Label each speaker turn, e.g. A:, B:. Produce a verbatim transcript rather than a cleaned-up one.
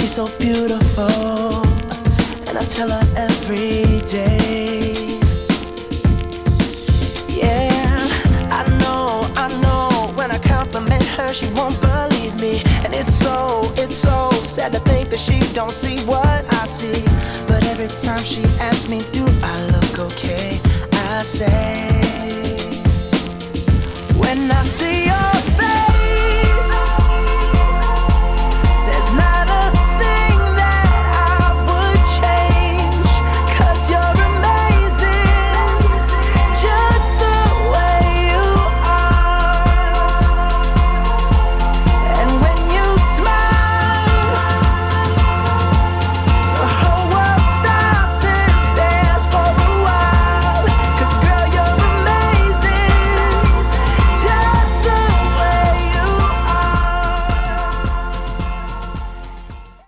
A: She's so beautiful, and I tell her every day. Yeah, I know, I know, when I compliment her, she won't believe me. And it's so, it's so sad to think that she don't see what I see. But every time she asks me, do I look okay? I say, when I see